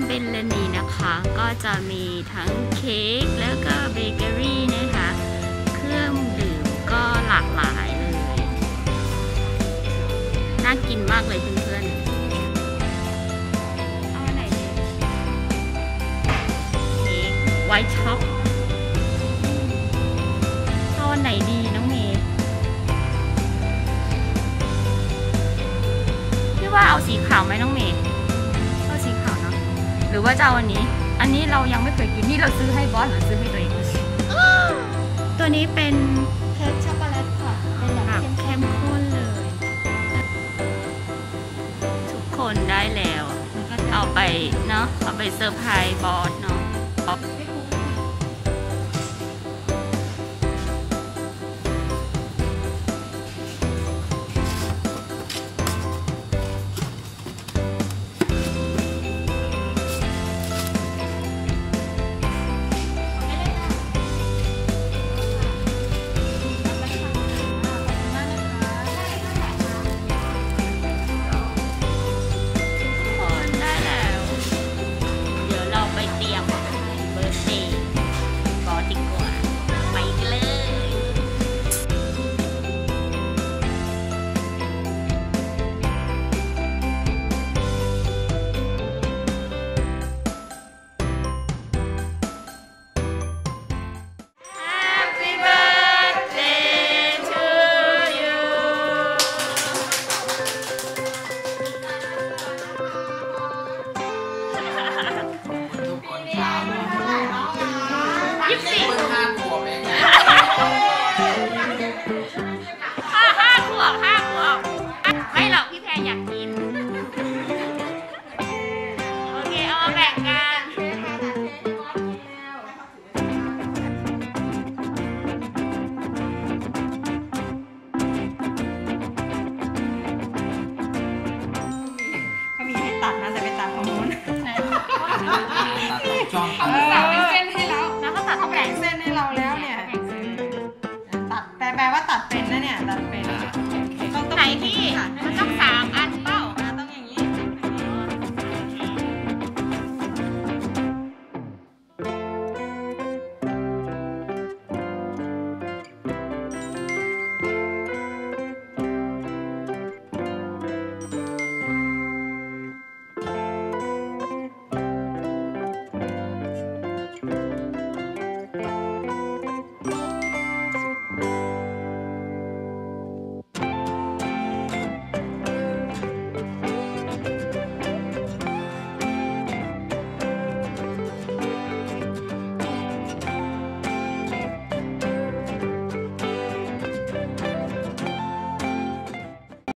เป็นร้านนี้นะคะก็จะมีทั้งเค้กแล้วก็เบเกอรี่นะคะเครื่องดื่มก็หลากหลายเลยน่ากินมากเลยเพื่อนๆเอาไหนดีเค้กไวท์ช็อกเอาไหนดีน้องเมย์พี่ว่าเอาสีขาวไหมน้องเมย์เอาสีขาวเนาะหรือว่าจะเอาอันนี้เรายังไม่เคยกินนี่เราซื้อให้บอสหรือซื้อให้ตัวเองตัวนี้เป็นเค้กช็อกโกแลตค่ะเป็นแบบเข้มข้นเลยทุกคนได้แล้วเอาไปเนาะเอาไปเซอร์ไพรส์บอสเนาะไม่หรอกพี่แพรอยากกินโอเคเอามาแบ่งกันเขามีให้ตัดนะแต่ไปตัดตรงนู้นตัดเป็นเส้นให้แล้วแล้วเขาตัดเขาแบ่งเส้นให้เราแล้วเนี่ยตัดแปลว่าตัดเป็นนะเนี่ยตัดเป็นไหนพี่